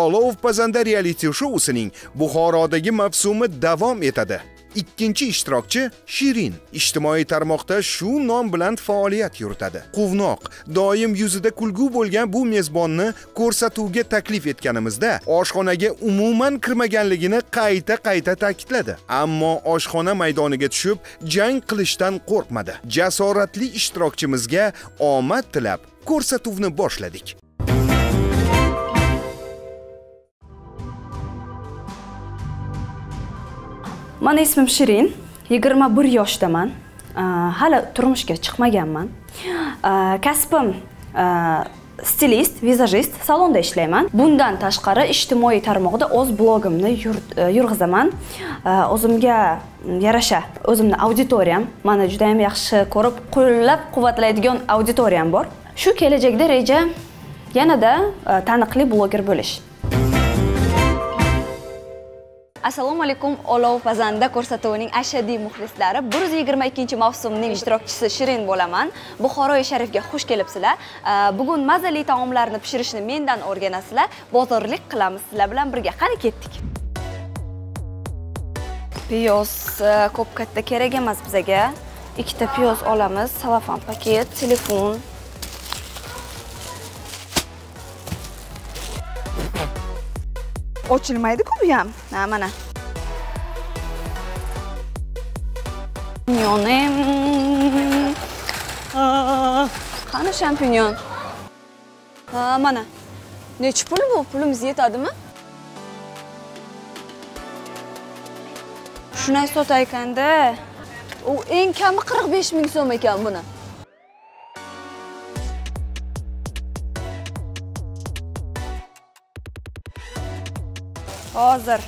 Olov pazanda reality shousining Buxorodagi mavsumi davom etadi. Ikkinchi ishtirokchi Shirin ijtimoiy tarmoqda shu nom bilan faoliyat yuritadi. Quvnoq, doim yuzida kulgu bo'lgan bu mezbonni ko'rsatuvga taklif etganimizda oshxonaga umuman kirmaganligini qayta ta'kidladi. Ammo oshxona maydoniga tushib, jang qilishdan qo'rqmadi. Jasoratli ishtirokchimizga omad tilab, ko'rsatuvni boshladik. Mani ismim Shirin, 21 yoshdaman. Hali turmushga chiqmaganman. Kasbim stilist, vizajist, salonda ishlayman. Bundan tashqari ijtimoiy tarmoqda o'z blogimni yurg'izaman. O'zimga yarasha, o'zimning auditoriyam, meni juda ham yaxshi ko'rib, qo'llab-quvvatlaydigan auditoriyam bor. Shu kelajakda reja yanada taniqli bloger bo'lish. Assalomu alaykum, Olov pazanda ko'rsatuvining ashaddiy muxlislari. 122-mavsumning ishtirokchisi Shirin bo'laman. Buxoroy Sharifga xush kelibsizlar. Bugun mazali taomlarni pishirishni mendan o'rganasizlar. Bozorlik qilamiz sizlar bilan birga. Qani ketdik. Piyoz ko'p katta kerak emas bizga. 2 ta piyoz olamiz, salafan paket, telefon. Ochilmaydi-ku bu ham. Mana. Champinyon. Qani champinyon? Mana. Necha pul bu? Pulimiz yetadimi? Shunday sotay ekanda. U eng kami 45 ming so'm ekan buni. Hozir.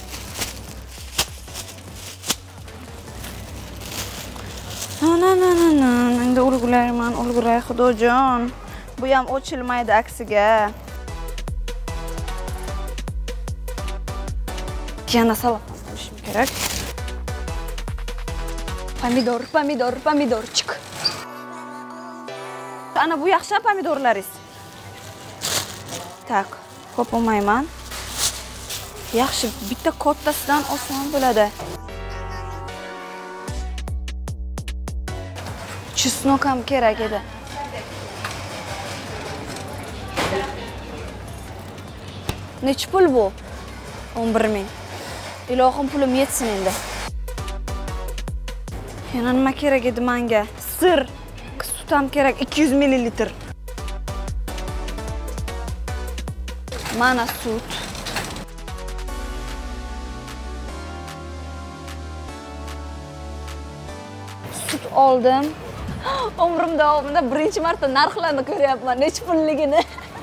Endi ulgurayman, ulguray xudojon. Bu ham ochilmaydi aksiga. Yana salafan qo'shim kerak. Pomidorchik. Ana bu yaxshi pomidorlaringiz. Tak, ko'p olmayman. Yaxshi, bitta kattasidan oson bo'ladi. Chesnok ham kerak edi. Necha pul bu? 11 ming. Ilohim pulim yetsin endi. Yana nima kerak edi menga? Sir, sut ham kerak 200 ml. Mana sut. Sut oldim. Umrim davomida birinchi marta narxlarni ko'ryapman, necha pulligini.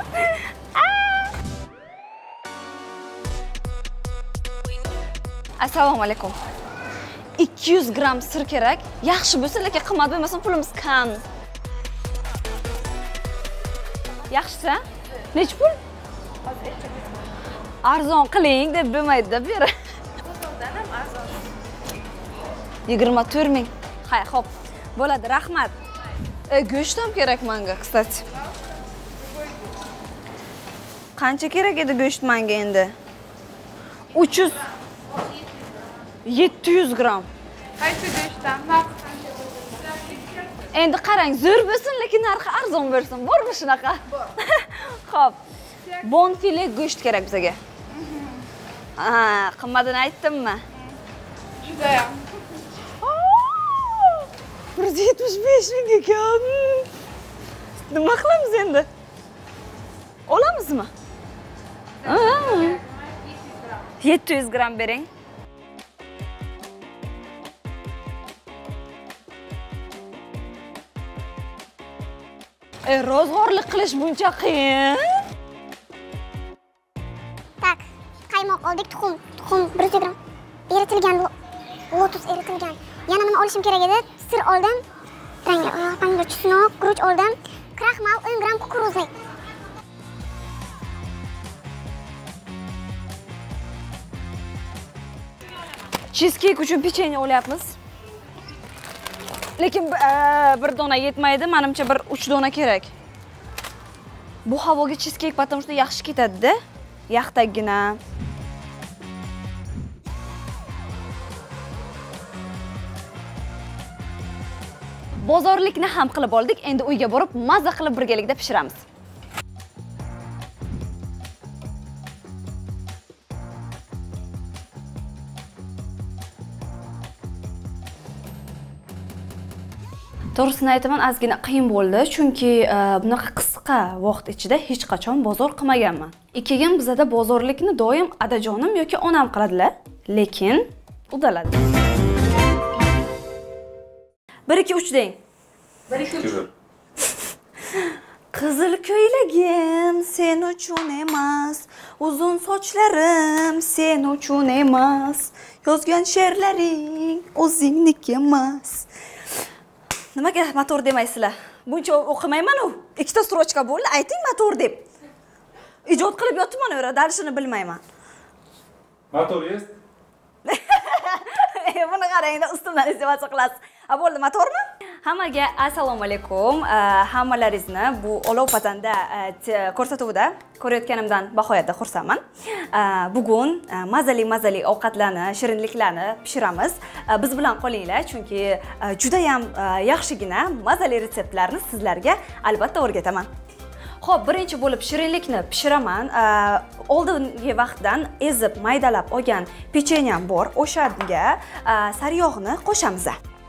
Assalomu alaykum. 200 gram sir kerak. Yaxshi bo'lsa, lekin qimmat bo'lmasa pulimiz kam. Yaxshisa? Necha pul? Arzon qiling deb bo'lmaydi-da bu yer. Bozordan ham arzon. 24 ming. Hay, xo'p. Bo'ladi, rahmat. Go'sht ham kerak menga, kstati. Qancha kerak edi go'sht menga endi? 300 700 gram. Qaysi go'shtdan? Narxi qancha? Endi qarang, zo'r bo'lsin, lekin narxi arzon bo'lsin. Bormi shunaqa? Bor. Xo'p. Bonfile go'sht kerak bizga. Qimmatini aytdimmi? Juda ham. 175 ming ekan. Nima qilamiz endi? Olamizmi? 700 gram bering. Ro'zg'orlik qilish buncha qiyin. Tak, qaymoq oldik, tuxum 100 gram. Eritilgan, lotus eritilgan. Yana nima olishim kerak edi? Sir oldim. Pomidor, chesnok, guruch oldim. Kraxmal 10 gram kukuruzli. Cheesecake uchun pechenye olyapmiz. Lekin bir dona yetmaydi, menimcha bir 3 dona kerak. Bu havoga cheesecake потому что yaxshi ketadi-da. yaxtaggina. Bozorlikni ham qilib oldik. Endi uyga borib mazza qilib birgalikda pishiramiz. To'g'risini aytaman, ozgina qiyin bo'ldi, chunki bunaqa qisqa vaqt ichida hech qachon bozor qilmaganman. Keyin bizada bozorlikni doim adajonim yoki onam qiladilar, lekin udaladi. 1 2 3 deng. 1 2 3. Qizil ko'ylagim sen uchun emas, uzun sochlarim sen uchun emas, yozgan she'rlaring o'zingniki emas. Nimaga motor demaysizlar? Buncha o'qimayman-ku. 2 ta strochka bo'ldi, ayting motor deb. Ijod qilib yotibman, o'ra darshini bilmayman. Motor есть? Buni qarang, ustimdan istifoda qilasiz. Bo'ldi, motormi? Hammaga assalomu alaykum. Hammalaringizni bu olov pazanda ko'rsatuvida ko'rayotganimdan bahoyatda xursandman. Bugun mazali ovqatlarni, shirinliklarni pishiramiz. Biz bilan qolinglar, chunki juda ham yaxshigina mazali retseptlarni sizlarga albatta o'rgataman. Xo'p, birinchi bo'lib shirinlikni pishiraman. Oldingi vaqtdan ezib, maydalab olgan pechenyam bor. O'shaga sariyog'ni qo'shamiz.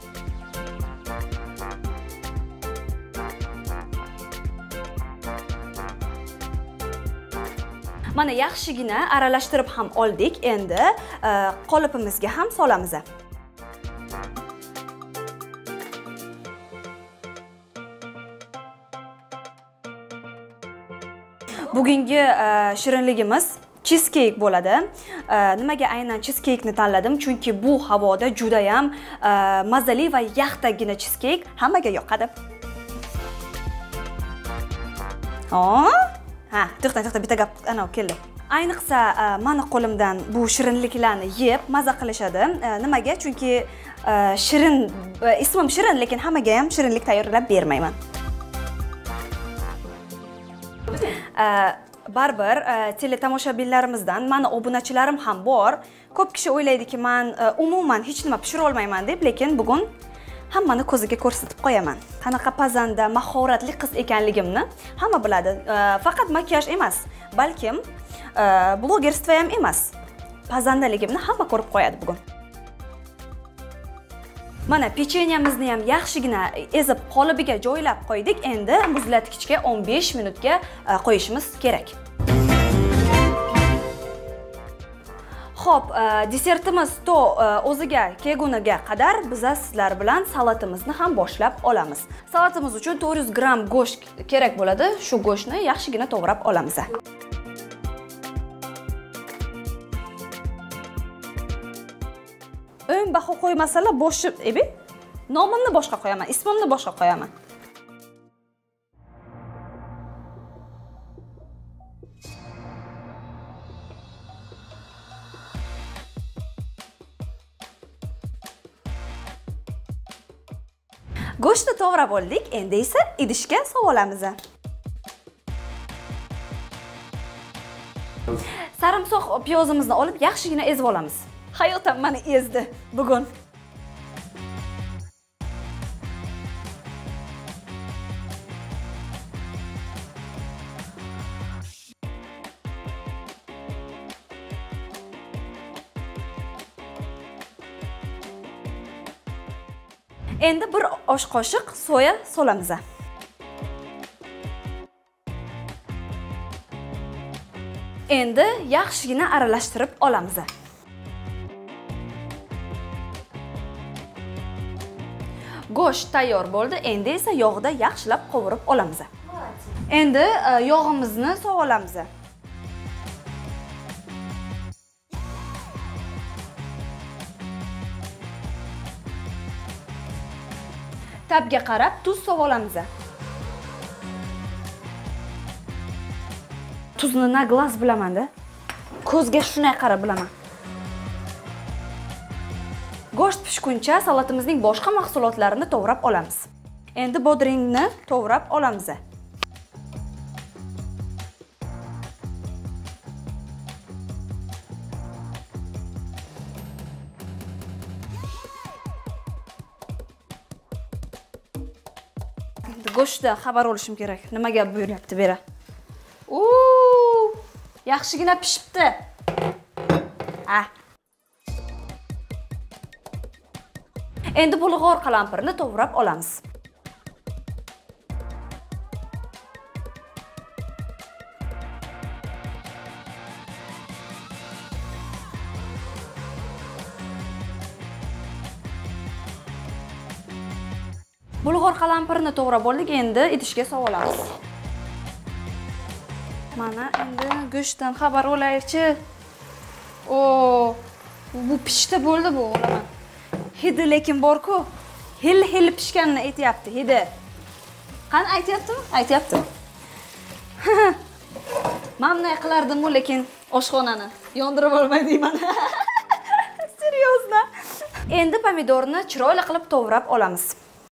Mana yaxshigina aralashtirib ham oldik. Endi qolipimizga ham solamiz. Bugungi shirinligimiz cheesecake bo'ladi. Nimaga aynan cheesecake'ni tanladim? Chunki bu havoda juda ham mazali va yaxtagina cheesecake hammaga yoqadi. To'xta, bitta gap ana keldi. Ayniqsa meni qo'limdan bu shirinliklarni yeb maza qilishadi. Nimaga? Chunki shirin, ismim shirin, lekin hammaga ham shirinlik tayyorlab bermayman. Baribir teletomoshabinlarimizdan meni obunachilarim ham bor. Ko'p kishi o'ylaydiki, men umuman hech nima pishira olmayman deb, lekin bugun hammani ko'ziga ko'rsatib qo'yaman. Qanaqa pazanda mahoratli qiz ekanligimni hamma biladi. Faqat makiyaj emas, balkim blogerstva ham emas. Pazandaligimni hamma ko'rib qo'yadi bugun. Mana pechenyamizni ham yaxshigina ezib qolibiga joylab qo'ydik. Endi muzlatgichga 15 minutga qo'yishimiz kerak. Xo'p, desertimiz to o'ziga kelguniga qadar biz sizlar bilan salatimizni ham boshlab olamiz. Salatimiz uchun 400 gram go'sht kerak bo'ladi. Shu go'shtni yaxshigina to'g'rab olamiz. Baho qo'ymasalar boshi, nomimni boshqa qo'yaman, ismimni boshqa qo'yaman. Go'shtni to'g'rab oldik, endi esa idishga solamiz. Sarimsoq piyozimizni olib yaxshigina ezib olamiz. Hayotam meni ezdi bugun. Endi bir osh qoshiq soya solamiz. Endi yaxshigina aralashtirib olamiz. Go'sht tayyor bo'ldi. Endi esa yog'da yaxshilab qovurib olamiz. Endi yog'imizni sog'olamiz. Tabga qarab tuz solamiz. Tuzni na glas bilaman-da. Ko'zga shunday qarab bilaman. Go'sht pishguncha salatimizning boshqa mahsulotlarini to'g'rab olamiz. Endi bodringni to'g'rab olamiz. go'shtdan xabar olishim kerak. Nima gap buyuryapti bera. Yaxshigina pishibdi. Endi bulg'or qalampirni to'g'rab olamiz. Bulg'or qalampirini to'g'rab oldik, endi idishga solib olamiz. Mana endi go'shtdan xabar olaychi. Bu pishdi bo'ldi bu, olaman. Hidi lekin bor-ku. Hil pishganini aytayapti, hidi. Qani aytayaptimi? Aytayapti. Mamnun qilardim-ku, lekin oshxonani yondirib olmayman. Seriozna. Endi pomidorni chiroyli qilib to'g'rab olamiz.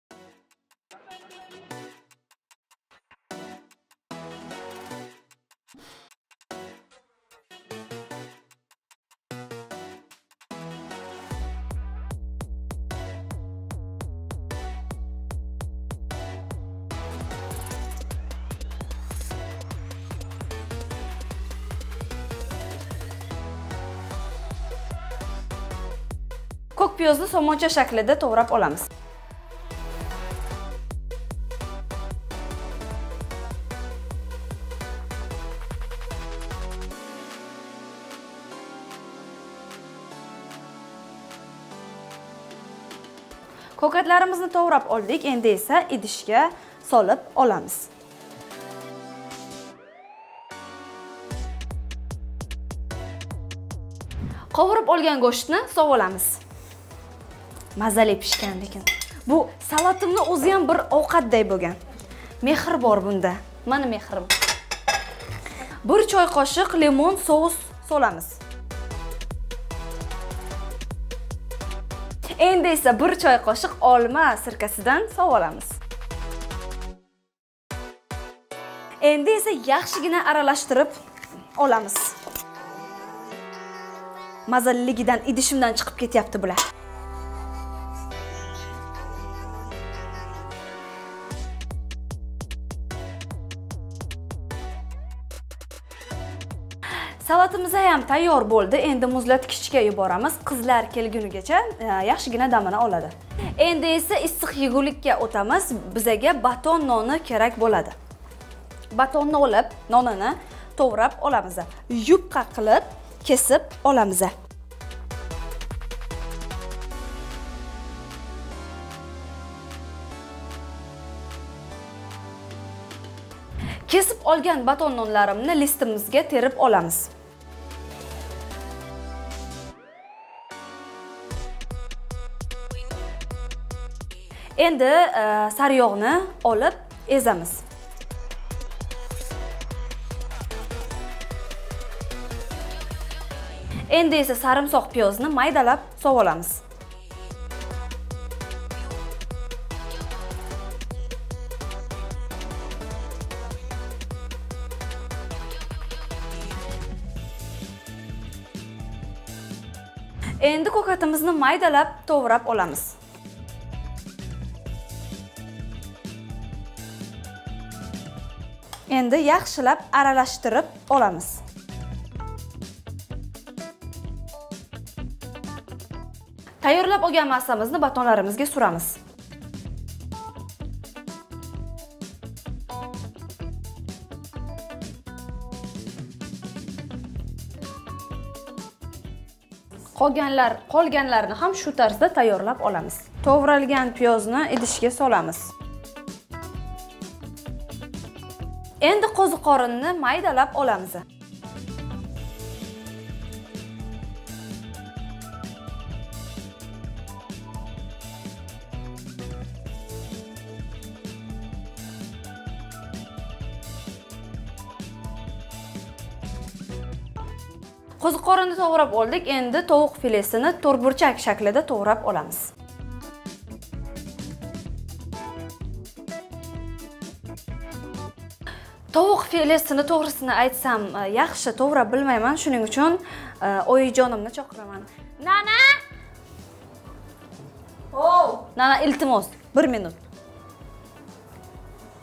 Ko'k piyozni somoncha shaklida to'g'rab olamiz. Ko'katlarimizni to'g'rab oldik, endi esa idishga solib olamiz. Qovurib olgan go'shtni solib olamiz. Mazali pishgan lekin. Bu salatimni o'zi ham bir ovqatday bo'lgan. Mehr bor bunda. Mana mehrim. 1 choy qoshiq limon sous solamiz. Endi esa 1 choy qoshiq olma sirkasidan solib olamiz. Endi esa yaxshigina aralashtirib olamiz. Mazaligidan idishimdan chiqib ketyapti bular. Salatimiz ham tayyor bo'ldi. Endi muzlatkichga yuboramiz. Qizlar kelgunigacha yaxshigina damini oladi. Endi esa issiq yegulikka o'tamiz. Bizaga baton noni kerak bo'ladi. Batonni olib, nonini to'g'rab olamiz. Yupqa qilib kesib olamiz. Kesib olgan baton nonlarimni listimizga terib olamiz. Endi sariyog'ni olib ezamiz. Endi esa sarimsoq piyozni maydalab solib olamiz. Endi ko'katimizni maydalab to'g'rab olamiz. Endi yaxshilab aralashtirib olamiz. Tayyorlab olgan massamizni batonlarimizga suramiz. Qolganlarini ham shu tarzda tayyorlab olamiz. To'g'ralgan piyozni idishga solamiz. Endi qo'ziqorinni maydalab olamiz. Qo'ziqorinni to'g'rab oldik. Endi tovuq filesini to'rtburchak shaklida to'g'rab olamiz. Tovuq filesini to'g'risini aytsam, yaxshi to'g'rab bilmayman, shuning uchun oyijonimni chaqiraman. Nana! Nana, iltimos, 1 minut.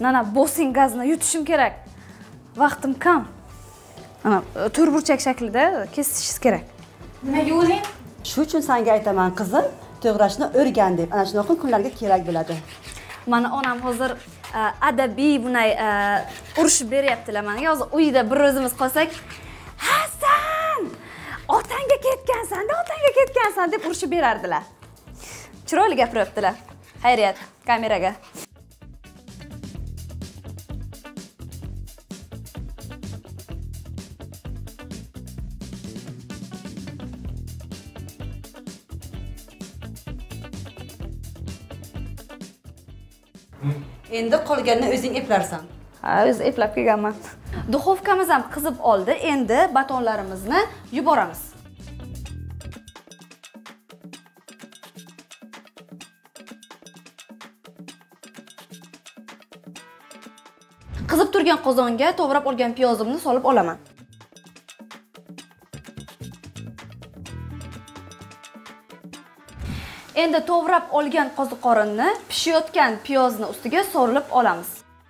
Mana bosing gazni yutishim kerak. Vaqtim kam. Mana to'rtburchak shaklida kesishingiz kerak. Nimaga o'ylayman? Shu uchun senga aytaman qizim, to'g'rashni o'rgan deb. Ana shunaqa kunlarga kerak bo'ladi. Mana onam hozir adabiy bunday urushib beryaptilar menga. Hozir uyda bir o'zimiz qolsak, "Hasan! Otangga ketgansan" deb urushib berardilar. Chiroyli gapiryaptilar. Xayriyat, kameraga. Endi qolganini o'zing eplarsan. Ha, o'zi eplab kelganman. Duxovkamiz ham qizib oldi. Endi batonlarimizni yuboramiz. Qizib turgan qozonga to'g'rab olgan piyozimni solib olaman. Endi to'g'rab olgan qo'ziqorinni pishayotgan piyozni ustiga sorilib olamiz.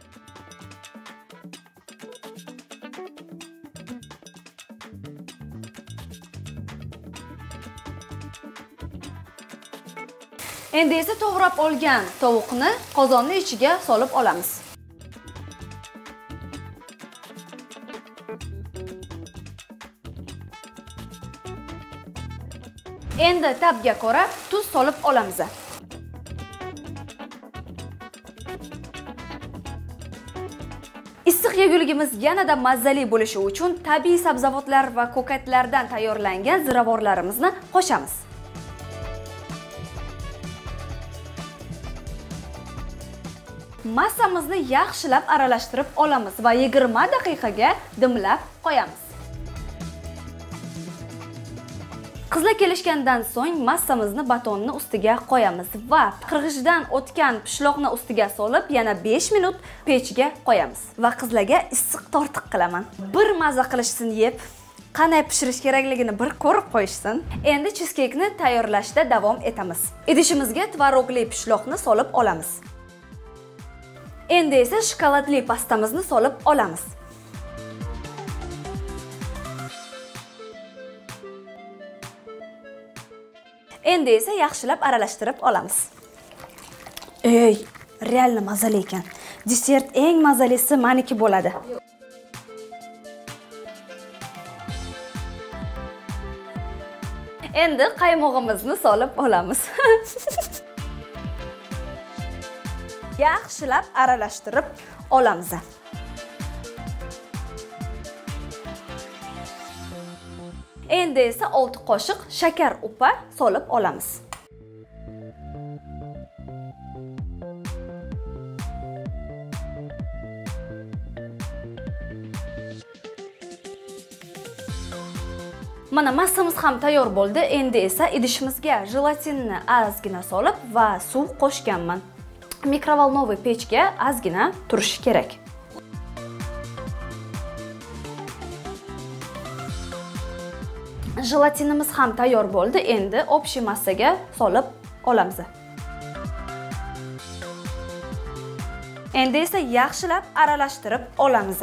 Endi esa to'g'rab olgan tovuqni qozonning ichiga solib olamiz. Endi tabga ko'ra tuz solib olamiz. Issiq yeguligimiz yanada mazali bo'lishi uchun tabiiy sabzavotlar va ko'katlardan tayyorlangan ziravorlarimizni qo'shamiz. Massamizni yaxshilab aralashtirib olamiz va 20 daqiqaga dimlab qo'yamiz. Qizlar kelishgandan so'ng massamizni batonni ustiga qo'yamiz va qirg'ichdan o'tgan pishloqni ustiga solib, yana 5 minut pechga qo'yamiz va qizlarga issiq tortiq qilaman. Bir maza qilishsin yeb, qanday pishirish kerakligini bir ko'rib qo'yishsin. Endi cheescake'ni tayyorlashda davom etamiz. Idishimizga tvorogli pishloqni solib olamiz. Endi esa shokoladli pastamizni solib olamiz. Endi esa yaxshilab aralashtirib olamiz. Ey, realni mazali ekan. Desert eng mazalisi meniki bo'ladi. Endi qaymog'imizni solib olamiz. Yaxshilab aralashtirib olamiz. Endi esa 6 qoshiq shakar upa solib olamiz. Mana massamiz ham tayyor bo'ldi. Endi esa idishimizga jelatinni ozgina solib va suv qo'shganman. Mikrovolnovый pechga ozgina turishi kerak. Jelatinimiz ham tayyor bo'ldi. Endi общий massaga solib olamiz. Endi esa yaxshilab aralashtirib olamiz.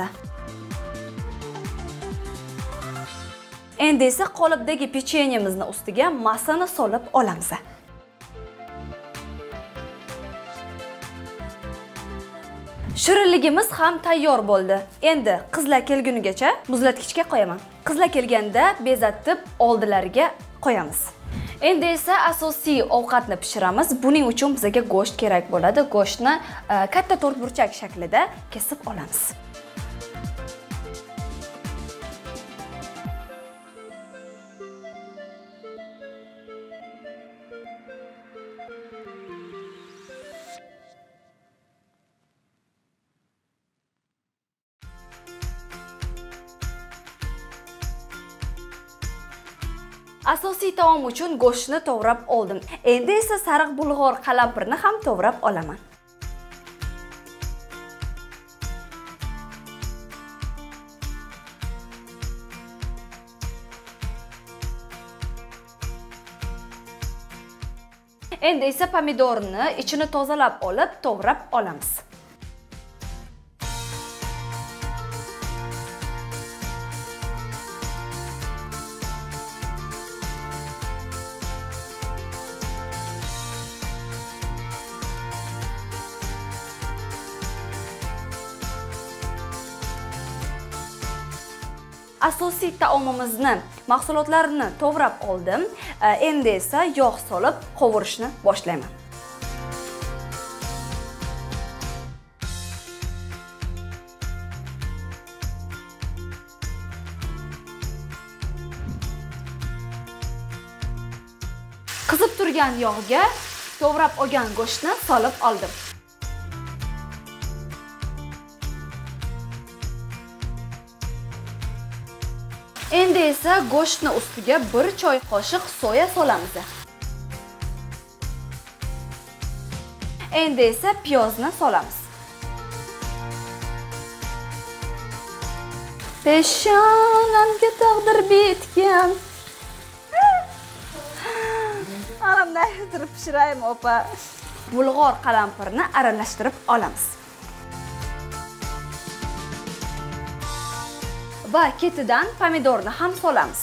Endi esa qolipdagi pechenyemizni ustiga massani solib olamiz. Shirinligimiz ham tayyor bo'ldi. Endi qizlar kelgunigacha muzlatgichga qo'yaman. Qizlar kelganda bezatib oldilariga qo'yamiz. Endi esa asosiy ovqatni pishiramiz. Buning uchun bizga go'sht kerak bo'ladi. Go'shtni katta to'rtburchak shaklida kesib olamiz. Asosiy taom uchun go'shtni to'g'rab oldim. Endi esa sariq bulg'or qalampirni ham to'g'rab olaman. Endi esa pomidorni ichini tozalab olib to'g'rab olamiz. Asosiy taomimizni, mahsulotlarini to'g'rab oldim. Endi esa yog' solib qovurishni boshlayman. Qizib turgan yog'ga to'g'rab olgan go'shtni solib oldim. Endi esa go'shtni ustiga 1 choy qoshiq soya solamiz. Endi esa piyozni solamiz. Peshonamga taqdir bitgan. Anamdan aytirib pishiraymi, opa. Bulg'or qalampirni aralashtirib olamiz. Va ketidan pomidorni ham solamiz.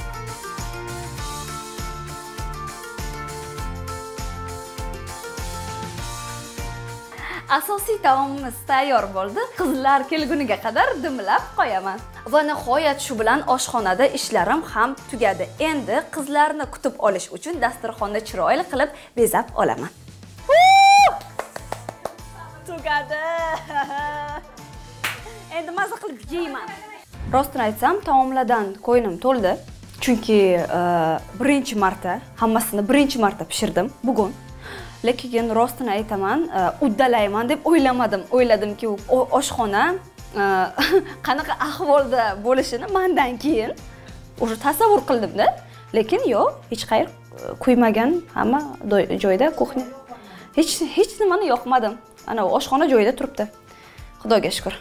Asosiy taomimiz tayyor bo'ldi. Qizlar kelguniga qadar dimlab qo'yaman. Va nihoyat shu bilan oshxonada ishlarim ham tugadi. Endi qizlarni kutib olish uchun dasturxonni chiroyli qilib bezab olaman. Tugadi. Endi maza qilib yeyman. Rostini aytsam, taomlardan ko'nglim to'ldi. Chunki birinchi marta, hammasini birinchi marta pishirdim bugun. Lekin rostini aytaman, uddalayman deb o'ylamadim. O'yladimki, oshxona qanaqa ahvolda bo'lishini mendan keyin o'sha tasavvur qildim-da. Lekin yo'q, hech qayer kuymagan, hamma joyda kuxnya. Hech nimani yoqmadim. Ana oshxona joyida turibdi. Xudoga shukr.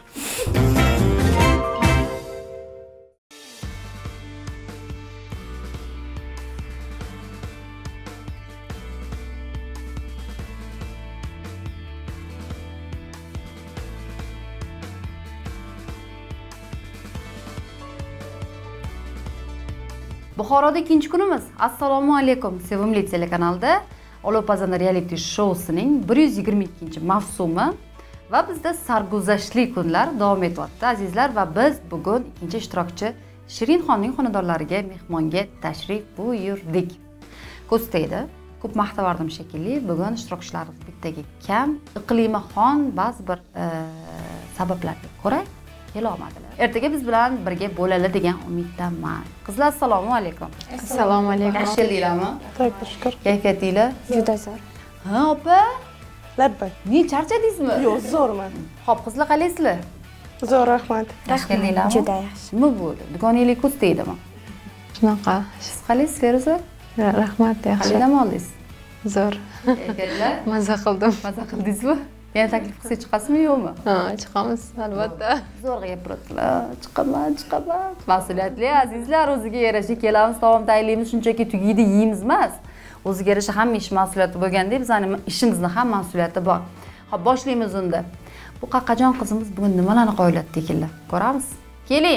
Buxoroda ikkinchi kunimiz. Assalomu alaykum, sevimli telekanalda Olov pazanda reality shousining 122-mavsumi va bizda sarguzashtli kunlar davom etyapti, azizlar, va biz bugun ikkinchi ishtirokchi Shirinxonning xonadonlariga mehmonga tashrif buyurdik. Ko'staydi, ko'p maqtavardim shekilli. Bugun ishtirokchilarimiz bittaga kam, iqlimi xon ba'zi bir sabablarga ko'ra kela olmadilar. Ertaga biz bilan birga bo'ladi degan umiddaman. Qizlar, assalomu alaykum. Assalomu alaykum. Yaxshiliklarmi? Xudoga shukr. Kayfiyatinglar? Juda zo'r. Ha, opa. Labbay. Ne charchadingizmi? Yo'q, zo'rman. Xo'p, qizlar qalaysizlar? Zo'r, rahmat. Yaxshiliklarmi? Juda yaxshi. Nima bo'ldi? Dugoninglar ko'staydimi? Shunaqa. Siz qalaysizlar o'zi? Rahmat, yaxshi. Qanday dam oldingiz? Zo'r. Kayfiyatlar? Maza qildim. Maza qildingizmi? Yana taklif qilsa chiqasizmi, yo'qmi? Ha, chiqamiz, albatta. Zo'rg'a gapiradilar. Chiqaman. Mas'uliyatli azizlar, o'ziga yarasha kelamiz, taom tayyorlaymiz, shunchaki tugaydi yeymiz emas. O'ziga yarasha hamma ish mas'uliyati bo'lganda, bizning ishimizning ham mas'uliyati bor. Xo'p, boshlaymiz unda. Bu Qaqqajon qizimiz bugun nimalarni qo'yiladi ekanlar? Ko'ramiz. Keling.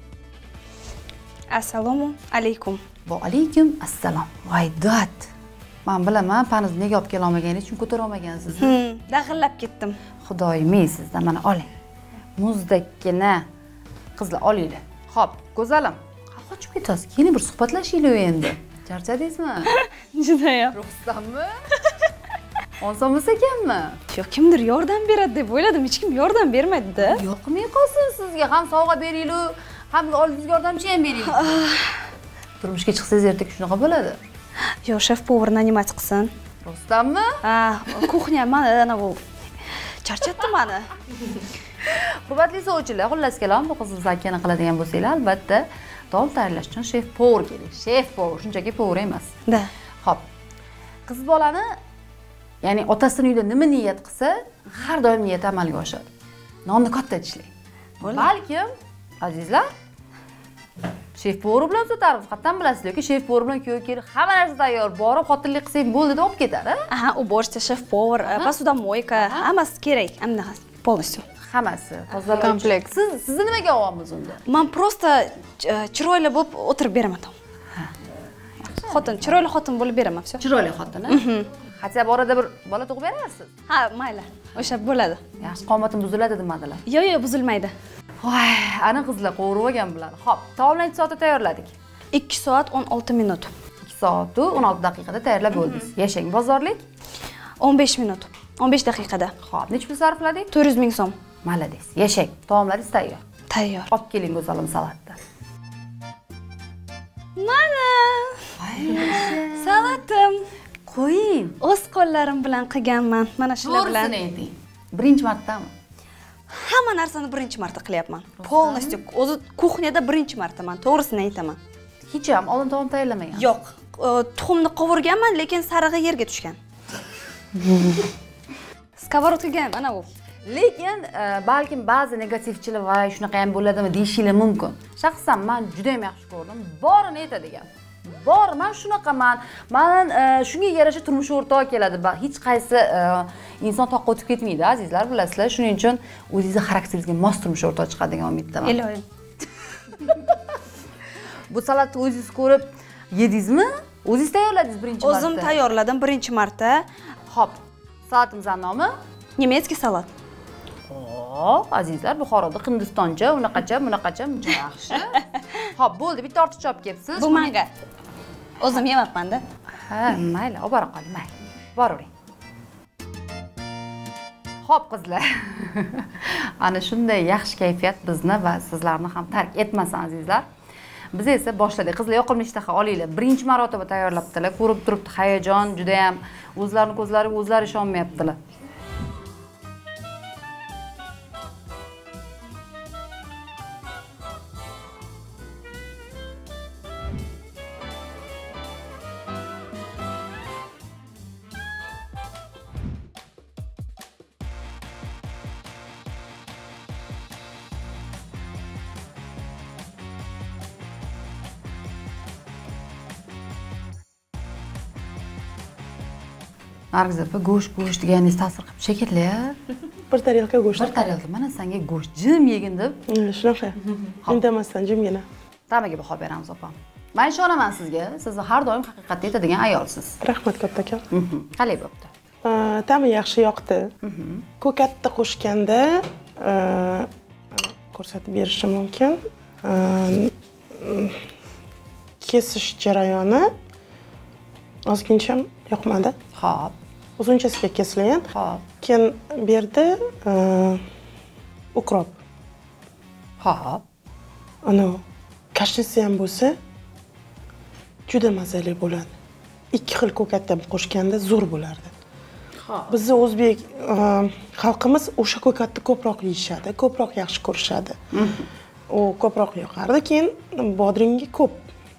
Assalomu alaykum. Va alaykum assalom. Voydat. Men bilaman, panizni nega olib kela olmaganingiz uchun ko'tara olmagansiz. Dag'illab ketdim. Xudoyim, sizdan mana oling. Muzdakkina qizlar olinglar. Xo'p, go'zalim. Qochib ketasiz. Keling bir suhbatlashinglar endi. Charchadingizmi? Juda ham. Ruxsatmi? Osonmas ekanmi? Yo'q, kimdir yordam beradi deb o'yladim. Hech kim yordam bermaydi-da. Yo'qmi qolsin sizga ham sovg'a beringlar, ham oldingizga yordamchi ham beringlar. Turmushga chiqsangiz ertaga shunaqa bo'ladi. Yo'q, shef povar naнимать qilsin. Rostdanmi? Ha, kuxnya mana bu charchatdi meni. Hurmatli sovchilar, xullas kalom, bu qizingizni akana qiladigan bo'lsanglar, albatta taom tayyorlash uchun shef povar kerak. Shef povar, shunchaki povar emas. Da. Xo'p. Qiz bolani, ya'ni otasining uyida nima niyat qilsa, har doim niyat amalga oshadi. Nonni katta tishlang. Balkim, azizlar, shef povar bilan so'tarib, qattan bilasizlar yoki shef povar bilan kuyov kelib, hamma narsa tayyor, borib xotinlik qilsang bo'ldi deb olib ketadi. Aha, уборщица, шеф повар, посудомойка, hammasi kerak, hamma полностью. Hammasi, tozalash. Kompleks. Sizni nimaga olyapmiz unda? Men просто chiroyli bo'lib o'tirib beraman. Xotin, chiroyli xotin bo'lib beraman, все. Chiroyli xotin, Hatto borada bir bola tug'ib berarsiz. Ha, mayli. O'sha bo'ladi. Yaxshi qomatim buziladi demadilar. Yo'q, buzilmaydi. Voy, ana qizlar qovurib olgan bular. Xo'p, taomlarni necha soatda tayyorladik? 2 soat 16 minut. 2 soat 16 daqiqada tayyorlab bo'ldingiz. Yashang bozorlik 15 minut. 15 daqiqada. Xo'p, necha pul sarfladik? 400 ming so'm. Malades. Yashang. Taomlaringiz tayyor. Tayyor. Olib keling go'zalim salatni. Mana. Salatim. Qo'ying. O'z qo'llarim bilan qilganman. Mana shular bilan. To'g'risini ayting. Birinchi martami? Hamma narsani birinchi marta qilyapman. Polностью o'zi kuxnyada birinchi martaman. To'g'risini aytaman. Hech ham oldin taom tayyorlamagan. Yo'q, tuxumni qovurganman, lekin sarig'i yerga tushgan. Skоворodkaga mana bu. Lekin balkim ba'zi negativchilar va shunaqa ham bo'ladimi deyishinglar mumkin. Shaxsan men juda ham yaxshi ko'rdim. Borini aytadigan. Bor, men shunaqaman. Men shunga yarasha turmush o'rtog'i keladi. Hech qaysi inson toqqa o'tib ketmaydi, azizlar, bilasizlar. Shuning uchun o'zingizning xarakteringizga mos turmush o'rtog'i chiqadigan umiddaman. Iloyim. Bu salatni o'zingiz ko'rib yedingizmi? O'zingiz tayyorladingiz birinchi marta? O'zim tayyorladim birinchi marta. Xo'p, salatimizning nomi? Nemetskiy salat. Xo'p, azizlar, Buxoroda Hindistoncha, unaqacha, bunaqacha yaxshi. Xo'p, bo'ldi, bitta ortiqcha olib kelibsiz. Bu menga. O'zim yemabman-da. Ha, mayli, olib bora qoling, mayli. Boravering. Xo'p, qizlar. Ana shunday yaxshi kayfiyat bizni va sizlarni ham tark etmasin, azizlar. Biz esa boshladik. Qizlar, yoqimli ishtaha olinglar. Birinchi marotaba tayyorlabdilar. Ko'rib turibdi, hayajon, juda ham o'zlarining ko'zlariga o'zlari ishonmayaptilar. Nargiz opa, go'sht deganingiz ta'sir qilib shekilli. Bir tarelka go'sht. Bir tarelka, mana senga go'sht jim yegin deb. Shunaqa. Indamasdan jimgina. Tamaga baho beramiz opam. Men ishonaman sizga. Siz har doim haqiqatni aytadigan ayolsiz. Rahmat kattakon. Qalay bo'pti? Ta'mi yaxshi yoqdi. Ko'katni qo'shganda ko'rsatib berishim mumkin. Kesish jarayoni ozgincha yoqmadi. Xo'p. Uzunchasiga kesilgan. Xo'p. Keyin bu yerda ukrop. Xo'p. Ana kashnisi ham bo'lsa juda mazali bo'ladi. Ikki xil ko'katni qo'shganda zo'r bo'lardi. Xo'p. Bizning o'zbek xalqimiz o'sha ko'katni ko'proq yeyishadi, ko'proq yaxshi ko'rishadi. U ko'proq yoqardi. Keyin bodringi ko'p.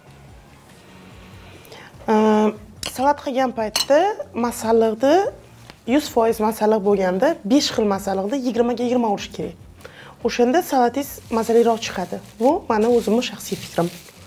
Salat qilgan paytda masalliqni 100% masalliq bo'lganda 5 xil masalliqni 20 ga 20 urish kerak. O'shanda salatingiz mazaliroq chiqadi. Bu meni o'zimning shaxsiy fikrim.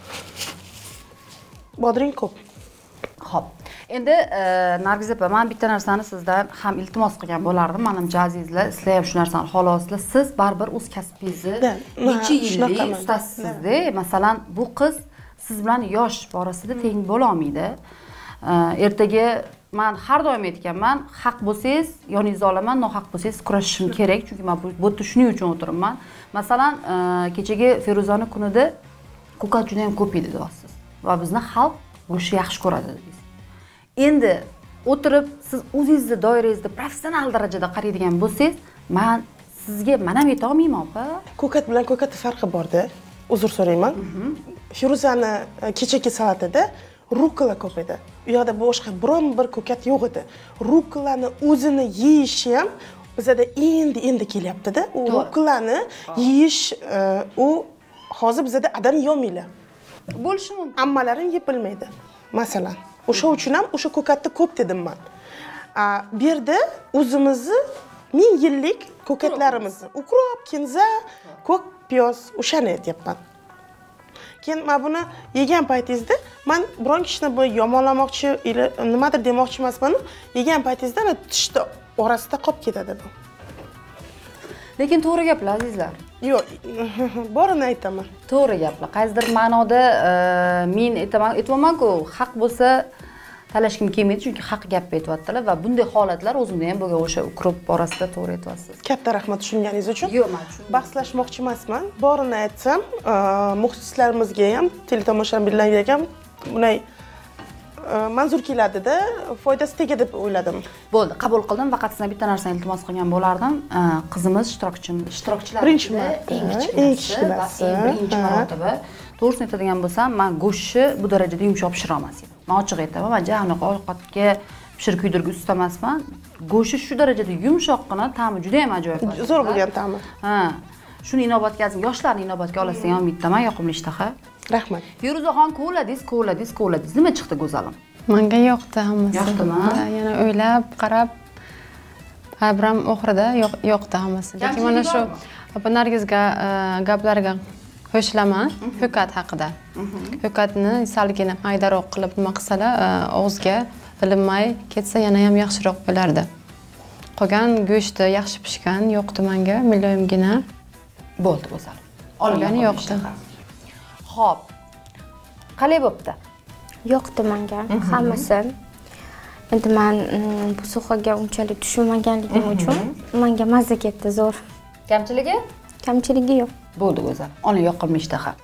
Bodring ko'p. Xo'p. Endi Nargiz opa, men bitta narsani sizdan ham iltimos qilgan bo'lardim. Menimcha azizlar, sizlar ham shu narsani xohlasizlar. Siz baribir o'z kasbingizni necha yillik ustasizda. Masalan, bu qiz siz bilan yosh borasida teng bo'la olmaydi. Ertaga men har doim aytganman, haq bo'lsangiz yoningizda olaman, nohaq bo'lsangiz kurashishim kerak, chunki men bu yerda shuning uchun o'tiribman. Masalan, kechagi Feruzani kunida ko'kat juda ham ko'p edi deyapsiz va bizni xalq go'shtni yaxshi ko'radi dedingiz. Endi o'tirib siz o'zingizning doirangizda professional darajada qaraydigan bo'lsangiz, men sizga men ham ayta olmayman, opa. Ko'kat bilan ko'katning farqi bor-da. Uzr so'rayman. Feruzani kechagi salatida rukola ko'p edi. U yoqda boshqa biron bir ko'kat yo'q edi. Rukolani o'zini yeyishi ham bizda endi kelyapti-da. U rukolani yeyish u hozir bizda adam yemaydi. Bo'lishi mumkin. Ammalarim yeb bilmaydi. Masalan, o'sha uchun ham o'sha ko'katni ko'p dedim men. Bu yerda o'zimizni 1000 yillik ko'katlarimizni, ukrop, kinza, ko'k piyoz o'shani aytyapman. Keyin men buni yegan paytingizda men biron kishini bu yomonlamoqchi, nimadir demoqchi emasman. Yegan paytingizda tishda orasida qolib ketadi bu. Lekin to'g'ri gaplar azizlar. Yo'q, borini aytaman. To'g'ri gaplar. Qaysidir ma'noda men aytaman-ku, haq bo'lsa talashgim kelmaydi chunki haq gap aytyaptilar va bunday holatlar o'zimda ham bo'lgan o'sha ukrop borasida to'g'ri aytyapsiz. Katta rahmat tushunganingiz uchun. Yo'q, men tushundim. Bahslashmoqchi emasman. Borini aytsam, muxlislarimizga ham, teletomoshabinlarga ham bunday manzur keladida, foydasi tegadi deb o'yladim. Bo'ldi, qabul qildim. Faqat sizdan bitta narsani iltimos qilgan bo'lardim. Qizimiz ishtirokchilar birinchi marta, eng kichkinasi, birinchi marotaba. To'g'risini aytadigan bo'lsam, men go'shtni bu darajada yumshoq pishira olmasdim. Men ochiq aytaman, men anaqa ovqatga pishirib kuydirgi usta emasman. Go'shti shu darajada yumshoqqina, ta'mi juda ham ajoyib. Zo'r bo'lgan ta'mi. Ha. Shuni inobatga olsin, yoshlarni inobatga olasiz ham umiddaman, yoqimli ishtaha. Rahmat. Feruzaxon ko'ladingiz. Nima chiqdi go'zalim? Menga yoqdi hammasi. Yoqdimi? Yana o'ylab, qarab, Abram oxirida yoqdi hammasi. Lekin mana shu Nargizga gaplariga qo'shilaman Ho'kat haqida. Ho'katni salgina maydaroq qilib nima qilsalar, og'izga ilinmay ketsa yana ham yaxshiroq bo'lardi. Qolgan go'shti yaxshi pishgan, yoqdi menga, miloyimgina. Bo'ldi go'zal. Olgani yoqdi. Xo'p. Qalay bo'pti? Yoqdi menga hammasi. Endi men bu sohaga unchalik tushunmaganligim uchun menga mazza ketdi zo'r. Kamchiligi? Kamchiligi yo'q. Bo'ldi go'zal. Oling yoqimli ishtaha.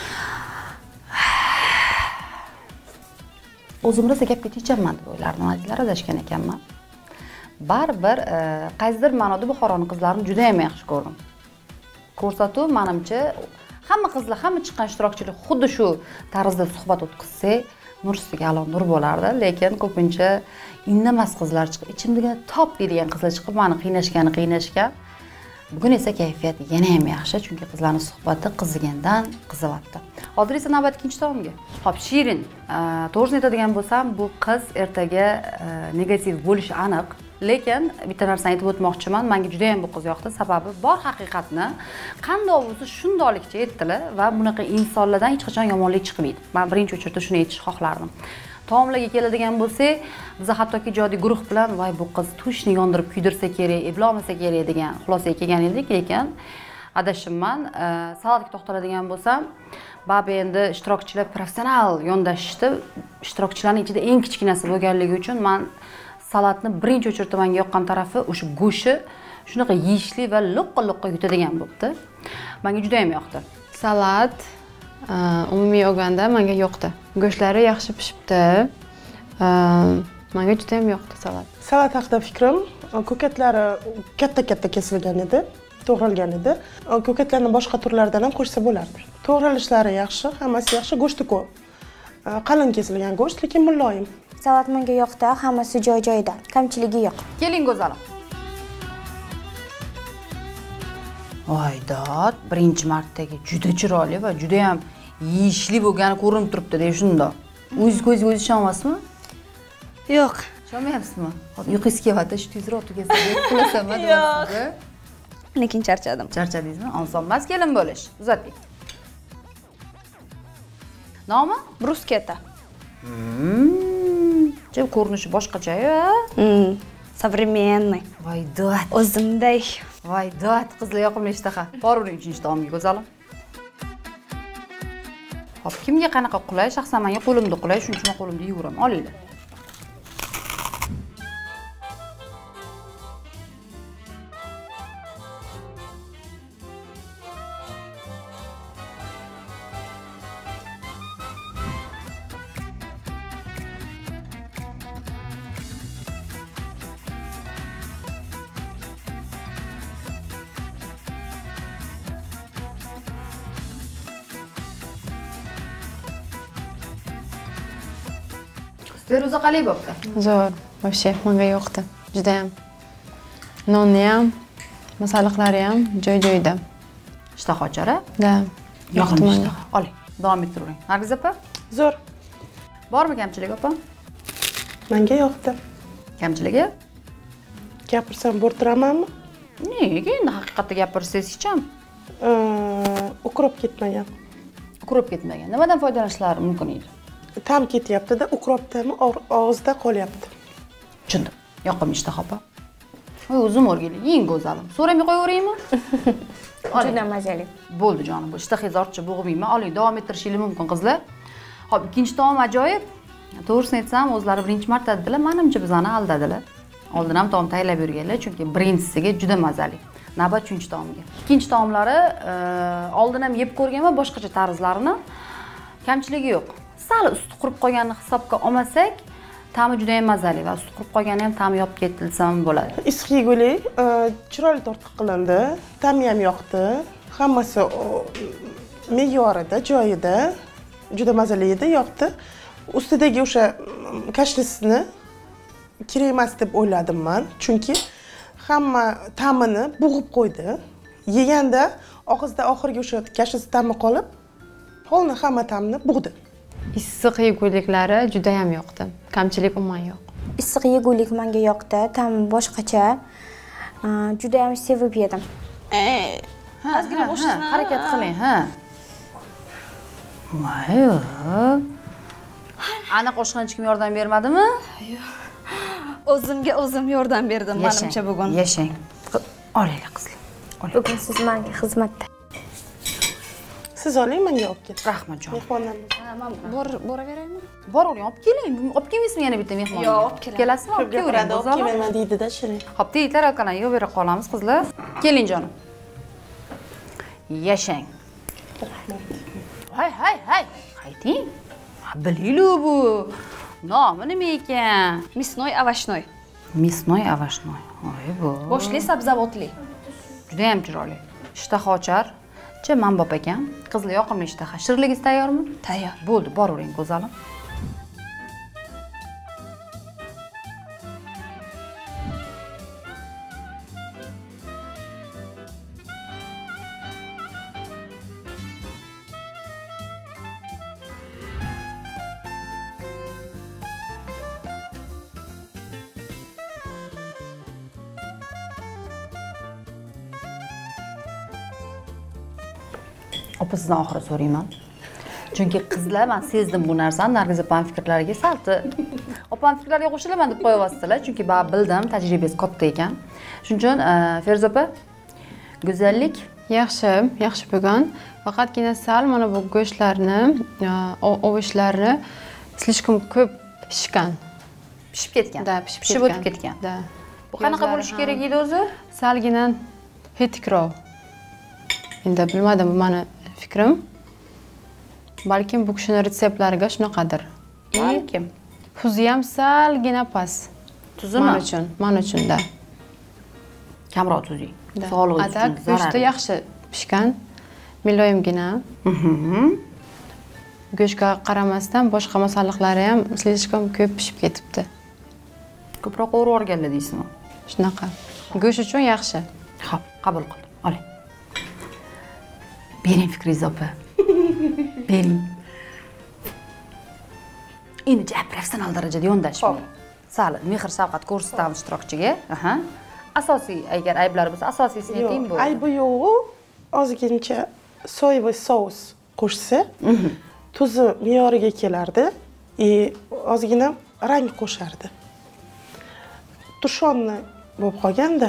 O'zim rosa gapga techaman deb o'ylardim, azizlar, adashgan ekanman. Baribir qaysidir ma'noda Buxoroning qizlarini juda ham yaxshi ko'rdim. Ko'rsatuv menimcha hamma qizlar, hamma chiqqan ishtirokchilar xuddi shu tarzda suhbat o'tkazsa, nur ustiga alo nur bo'lardi, lekin ko'pincha indamas qizlar chiqib, ichimdagina top deydigan qizlar chiqib, meni qiynashgan. Bugun esa kayfiyat yana ham yaxshi, chunki qizlarning suhbati qizigandan qizyapti. Hozir esa navbat ikkinchi taomga. Xo'p, Shirin, to'g'risini aytadigan bo'lsam, bu qiz ertaga negativ bo'lishi aniq. Lekin bitta narsani aytib o'tmoqchiman, menga juda ham bu qiz yoqdi. Sababi bor haqiqatni qanday bo'lsa shundoqlikcha aytdilar va bunaqa insonlardan hech qachon yomonlik chiqmaydi. Men birinchi o'chirda shuni aytishni xohlardim. Taomlarga keladigan bo'lsak, biz hattoki ijodiy guruh bilan voy bu qiz tushni yondirib kuydirsa kerak, eblomasa kerak degan xulosaga kelgan edik, lekin adashimman. Salatga to'xtaladigan bo'lsam, baba endi ishtirokchilar professional yondashishdi. Ishtirokchilarning ichida eng kichkinasi bo'lganligi uchun men salatni birinchi o'chirda menga yoqqan tarafi o'sha go'shti shunaqa yeyishli va loqqa yutadigan bo'libdi. Menga juda ham yoqdi. Salat umumiy olganda menga yoqdi. Go'shtlari yaxshi pishibdi. Menga juda ham yoqdi salat. Salat haqida fikrim, ko'katlari katta kesilgan edi, to'g'ralgan edi. Ko'katlarni boshqa turlaridan ham qo'shsa bo'lardi. To'g'ralishlari yaxshi, hammasi yaxshi, go'shti ko'p. Qalin kesilgan go'sht, lekin muloyim. Salat menga yoqdi, hammasi joy-joyida, kamchiligi yo'q. Keling go'zalim. Voydod, birinchi martaga juda chiroyli va juda ham yeyishli bo'lgani ko'rinib turibdi-da, shundoq. O'zingiz ishonmasizmi? Yo'q. Ishonmayapsizmi? Uyqingiz kelyapti, shu tezroq tugasa deb qo'lasaman deyapsiz-da. Lekin charchadim. Charchadingizmi? Oson emas kelin bo'lish. Uzating. Nomi? Brusketa. Jab ko'rinishi boshqacha-ya. Современный. Voydod. O'zimday. Voydod, qizlar yoqimli ishtaha. Boravering uchinchi taomga go'zalim. Hop, kimga qanaqa qulay? Shaxsan menga qo'limda qulay, shuning uchun qo'limda yuvuraman. Olinglar. Feruza qalay bo'pti? Zo'r, вообще menga yoqdi. Juda ham. Nonni ham, masalliqlari ham joy-joyida. Ishtaha ochara? Da. Yoqimli ishtaha. Oling, davom ettiravering. Nargiz opa? Zo'r. Bormi kamchilik opa? Menga yoqdi. Kamchiligi? Gapirsam bo'rtiramanmi? Nega endi haqiqatda gapirsangiz hech ham? Ukrop ketmagan. Ukrop ketmagan. Nimadan foydalanishlari mumkin edi? Ta'm ketyapti-da, ukrop ta'mi og'izda qolyapti. Tushundim. Yoqimli ishtaha opa. O'zim o'rgilib, yeng go'zalim. So'ramay qo'yaveraymi? Juda mazali. Bo'ldi jonim, bu ishtahangiz ortcha bo'g'mayman. Oling, davom ettirishingiz mumkin qizlar. Xo'p, ikkinchi taom ajoyib. To'g'risini aytsam, o'zlari birinchi marta dedilar, menimcha bizani aldadilar. Oldin ham taom tayyorlab yurganlar, chunki birinchisiga juda mazali. Navbat 3-taomga. Ikkinchi taomlari oldin ham yeb ko'rganman, boshqacha tarzlarini. Kamchiligi yo'q. Sal usti qurib qolganini hisobga olmasak, ta'mi juda ham mazali va usti qurib qolgani ham ta'mi yopib ketilsam bo'ladi. Issiq yegulik chiroyli tortiq qilindi, ta'mi ham yoqdi. Hammasi me'yorida, joyida. Juda mazali edi, yoqdi. Ustidagi o'sha kashnisni kerak emas deb o'yladim men, chunki hamma ta'mini bo'g'ib qo'ydi. Yeganda og'izda oxirgi o'sha kashnis ta'mi qolib, qolgan hamma ta'mini bo'g'di. Issiq yeguliklari juda ham yoqdi. Kamchilik umuman yo'q. Issiq yegulik menga yoqdi, ta'mi boshqacha. Juda ham sevib yedim. Ozgina qo'shishni harakat qiling, ha. Voy. Ana qo'shgan hech kim yordam bermadimi? Yo'q. O'zimga o'zim yordam berdim menimcha bugun. Yashang. Olaylar qizlar. Bugun siz menga xizmatda. Siz oling, menga olib keling. Rahmatjon. Mehmonlarimiz. Men boraveraymi? Boravering, olib keling. Olib kelmaysizmi yana bitta mehmon? Yo'q, olib kelaman. Kelasizmi? Olib kelavering. Olib kelmayman deydi-da, Shirin. Xo'p, deylar alkalan yo'q bera qolamiz qizlar. Keling jonim. Yashang. Hay. Qayting. Bilinglar bu. Nomi nima ekan? Misnoy avashnoy. Misnoy avashnoy. Voy bu. Boshli sabzavotli. Juda ham chiroyli. Ishtaha ochar. Manbob ekan. Qizlar yoqimli ishtaha. Shirligingiz tayyormi? Tayyor. Bo'ldi, boravering go'zalim. Opa, sizdan oxiri so'rayman. Chunki qizlar, men sezdim bu narsani, Nargiz opam fikrlariga salti. Opam fikrlariga qo'shilaman deb qo'yapsizlar, chunki men bildim, tajribasi katta ekan. Shuning uchun Feruza opa, go'zallik Yaxshi bo'lgan. Faqatgina sal mana bu go'shtlarni, ovochlarini slishkom ko'p pishgan. Pishib ketgan. Da, pishib o'tib ketgan. Da. Bu qanaqa bo'lishi kerak edi o'zi? Salgina hetikroq. Endi bilmadim, bu meni fikrim. Balkim bu kishini retseptlariga shunaqadir. Balkim. Tuzi ham salgina past. Tuzimi? Men uchun da. Kamroq tuzing. Sog'lig'ingiz uchun zarar. Go'shti yaxshi pishgan, muloyimgina. Go'shtga qaramasdan boshqa masalliqlari ham slishkom ko'p pishib ketibdi. Ko'proq o'rib o'rganlar deysizmi? Shunaqa. Go'sht uchun yaxshi. Xo'p, qabul qildim. Oling. Bering fikringizni opa. Bering. Endi professional darajada yondashmang. Sal mehr-shafqat ko'rsatamiz ishtirokchiga. Aha. Asosiy agar ayblar bo'lsa, asosiysi ayting bu. Aybi yo'q. Ozgincha soyavoy sous qo'shsa, tuzi me'yoriga kelardi. Ozgina rang qo'shardi. Tushonni bo'lib qolganda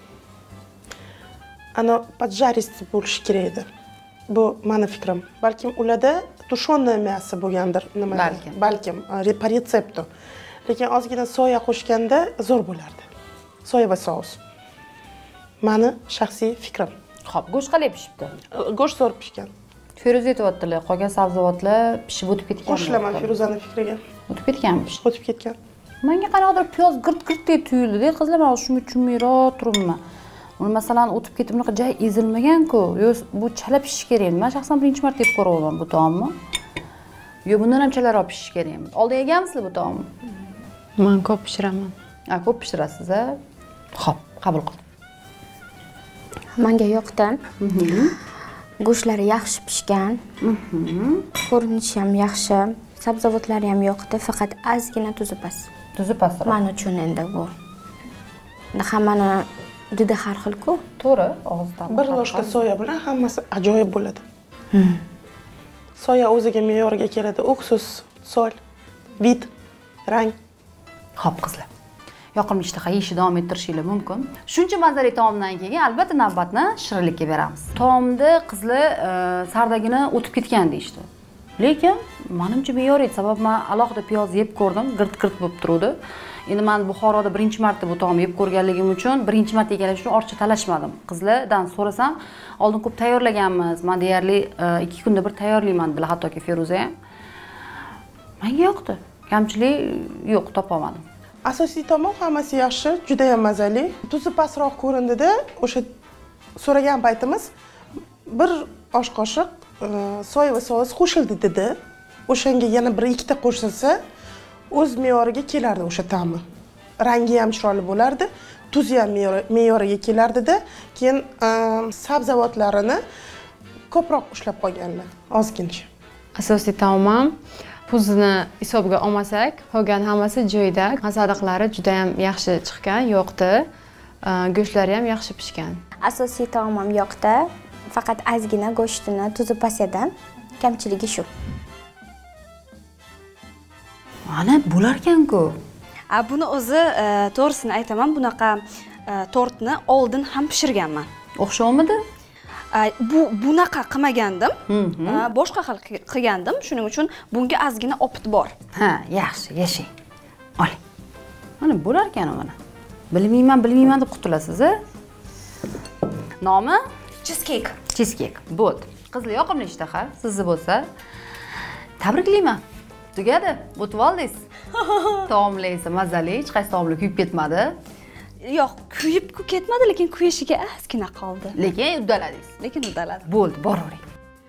ana поджаристый bo'lishi kerak edi. Bu meni fikrim. Balkim ularda tushonni emasi bo'lgandir, nima? Balkim по retseptu. Lekin ozgina soya qo'shganda zo'r bo'lardi. Soya va sous. Meni shaxsiy fikrim. Xo'p, go'sht qalay pishibdi? Go'sht zo'r pishgan. Feruza aytyaptilar, qolgan sabzavotlar pishib o'tib ketgan. Qo'shilaman Feruzani fikriga. O'tib ketganmish. O'tib ketgan. Menga qanaqadir piyoz girt-girt deb tuyuldi-da, qizlar, men shunga tushunmayroq turibman. Uni masalan o'tib ketib bunaqa joy ezilmagan-ku. Yo, bu chala pishish kerak. Men shaxsan birinchi marta yeb ko'ryapman bu taomni. Yo, bundan ham chalaroq pishish kerak. Oldin yeganmisizlar bu taomni? Men ko'p pishiraman. Ko'p pishirasiz-a? Xo'p, qabul qildim. Menga yoqdi. Go'shtlari yaxshi pishgan. Ko'rinishi ham yaxshi. Sabzavotlari ham yoqdi, faqat ozgina tuzi past. Tuzi past. Men uchun endi bu. Hammani didi har xil-ku. To'g'ri, og'izdan. Bir loshka soya bilan hammasi ajoyib bo'ladi. Soya o'ziga me'yoriga keladi. Uksus, sol, vit, rang. Xo'p, qizlar. Yoqimli ishtaha yeyishni davom ettirishingiz mumkin. Shuncha mazali taomdan keyin albatta navbatni shirinlikka beramiz. Taomda qizlar sardagini o'tib ketgan deyishdi. lekin menimcha me'yoriy, sababi men alohida piyoz yeb ko'rdim, girt-girt bo'lib turuvdi. Endi men Buxoroda birinchi marta bu taomni yeb ko'rganligim uchun, birinchi marta yeganligim uchun ortiqcha talashmadim. Qizlardan so'rasam, oldin ko'p tayyorlaganmiz. Men deyarli 2 kunda bir tayyorlayman dedilar, hattoki Feruza ham. Menga yoqdi. Kamchilik yo'q, topolmadim. Asosiy tomon hammasi yaxshi, juda ham mazali. Tuzi pastroq ko'rindida, o'sha so'ragan paytimiz bir osh qoshiq soya sos qo'shildi dedi. O'shanga yana 1-2 ta qo'shilsa, o'z me'yoriga kelardi o'sha ta'mi. Rangi ham chiroyli bo'lardi, tuzi ham me'yoriga kelardi-da, keyin sabzavotlarini ko'proq ushlab qolganlar, ozgincha. Asosiy taomim tuzini hisobga olmasak, qolgan hammasi joyida. Masalliqlari juda ham yaxshi chiqqan, yoqdi. Go'shtlari ham yaxshi pishgan. Asosiy taomim yoqdi. Faqat ozgina go'shtini tuzi past edi. Kamchiligi shu. Mana bo'lar ekan-ku. Buni o'zi to'g'risini aytaman, bunaqa tortni oldin ham pishirganman. O'xshamidi? Bunaqa qilmagandim. Boshqa xil qilgandim. Shuning uchun bunga ozgina opit bor. Ha, yaxshi, yashang. Oling. Mana bo'lar ekan mana. Bilmayman deb qutulasiz, a? Nomi? Cheesecake. Cheesecake. Bo'ldi. Qizlar yoqimli ishtaha, sizni bo'lsa. Tabriklayman. Tugadi, o'tib oldingiz. Taomlar esa mazali, hech qaysi taomlar kuyib ketmadi. Yo'q, kuyib ketmadi, lekin kuyishiga ozgina qoldi. Lekin uddaladingiz. Lekin uddaladim. Bo'ldi, boravering.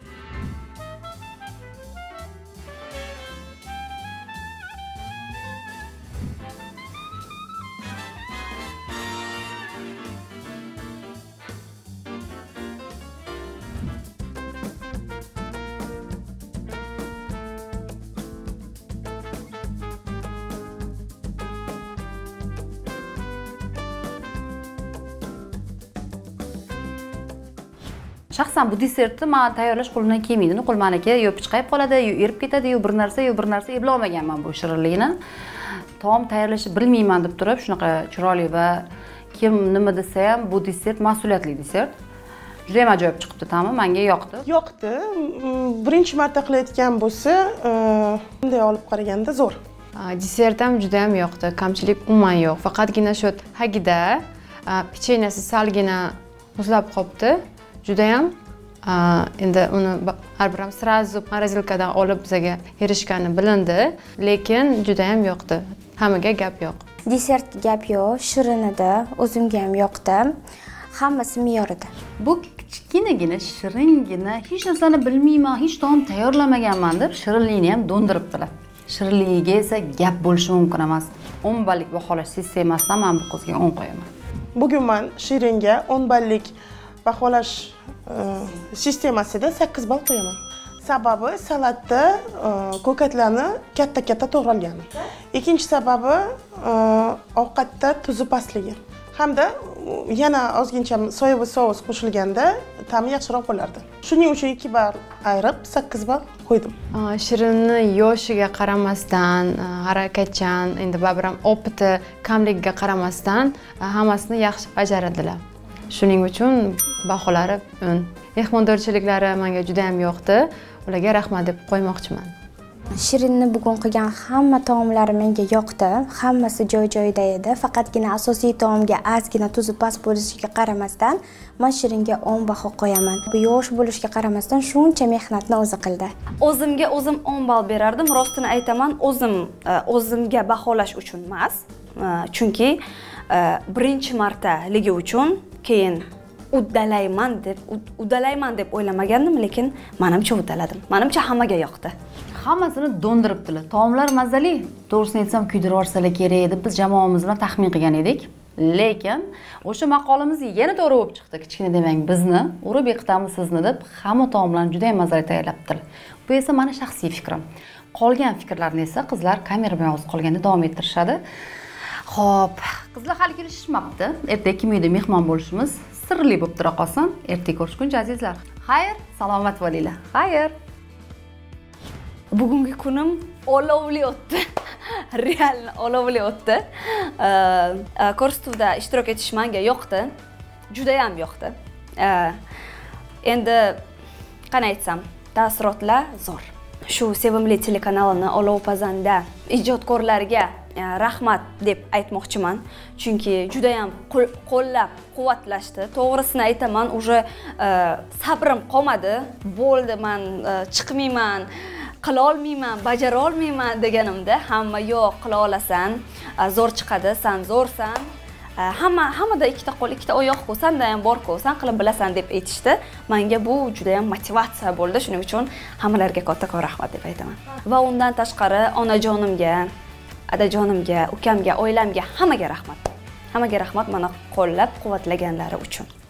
Shaxsan bu desertni men tayyorlash qo'limdan kelmaydi. Nuqul meniki yo pichqayib qoladi, yo erib ketadi, yo bir narsa eplay olmaganman bu shirinlikni. Taom tayyorlashni bilmayman deb turib, shunaqa chiroyli va kim nima desa ham bu desert mas'uliyatli desert. Juda ham ajoyib chiqibdi ta'mi, menga yoqdi. Yoqdi. Birinchi marta qilayotgan bo'lsa, bunday olib qaraganda zo'r. Desert ham juda ham yoqdi. Kamchilik umuman yo'q. Faqatgina shu tagida pechenyasi salgina muzlab qolibdi. Juda ham endi uni har bir ham srazu morozilkadan olib bizga erishgani bilindi, lekin juda ham yoqdi. Hammaga gap yo'q. Desert gap yo'q, shirin edi, o'zimga ham yoqdi. Hammasi me'yorida. Bu kichkinagina, shiringina, hech narsani bilmayman, hech taom tayyorlamaganman deb shirinlikni ham do'ndiribdilar. Shirinligiga esa gap bo'lishi mumkin emas. 10 ballik baholash sistemasida men bu qizga 10 qo'yaman. Bugun men shiringa 10 ballik baholash sistemasida 8 ball qo'yaman. Sababi salatda ko'katlarni katta-katta to'g'ralgani. Ikkinchi sababi ovqatda tuzi pastligi. Hamda yana ozgincha soya sos qo'shilganda ta'mi yaxshiroq bo'lardi. Shuning uchun 2 ball ayirib 8 ball qo'ydim. Shirinni yoshiga qaramasdan, harakatchan, endi baribir ham opiti kamligiga qaramasdan hammasini yaxshi bajaradilar. Shuning uchun baholari 10. Mehmondorchiliklari menga juda ham yoqdi. Ularga rahmat deb qo'ymoqchiman. Shirinni bugun qilgan hamma taomlari menga yoqdi. Hammasi joy-joyida edi. Faqatgina asosiy taomga ozgina tuzi past bo'lishiga qaramasdan, men shiringa 10 baho qo'yaman. Bu yosh bo'lishiga qaramasdan shuncha mehnatni o'zi qildi. O'zimga 10 ball berardim. Rostini aytaman, o'zimga baholash uchun emas. Chunki birinchi martaligi uchun keyin uddalayman deb o'ylamagandim, lekin menimcha uddaladim. Menimcha hammaga yoqdi. Hammasini do'ndiribdilar. Taomlar mazali. To'g'risini aytsam, kuydirib yuborsalar kerak edi. Biz jamoamiz bilan taxmin qilgan edik. Lekin o'sha maqolamiz yana to'g'ri bo'lib chiqdi. Kichkina demang bizni, urib yiqitamiz sizni deb hamma taomlarni juda ham mazali tayyorlabdilar. Bu esa meni shaxsiy fikrim. Qolgan fikrlarni esa qizlar kamera bilan o'zi qolganda davom ettirishadi. Xo'p, qizlar hali kelishishmabdi. Ertaga kim uyda mehmon bo'lishimiz sirli bo'lib tura qolsin. Ertaga ko'rishguncha azizlar. Xayr, salomat bo'linglar. Xayr. Bugungi kunim olovli o'tdi. Real olovli o'tdi. Ko'rsatuvda ishtirok etish menga yoqdi. Juda ham yoqdi. Endi qana aytsam, taassurotlar zo'r. shu sevimli telekanalini Olov pazanda ijodkorlarga rahmat deb aytmoqchiman. Chunki juda ham qo'llab quvvatlashdi. To'g'risini aytaman, уже sabrim qolmadi. Bo'ldi, men chiqmayman, qila olmayman, bajara olmayman deganimda hamma yo'q, qila olasan, zo'r chiqadi, sen zo'rsan. Hammada ikkita qo'l, ikkita oyoq-ku, senda ham bor-ku, sen qilib bilasan deb aytishdi. Menga bu juda ham motivatsiya bo'ldi. Shuning uchun hammalarga kattakon rahmat deb aytaman. Va undan tashqari onajonimga, adajonimga, ukamga, oilamga hammaga rahmat. Hammaga rahmat meni qo'llab quvvatlaganlari uchun.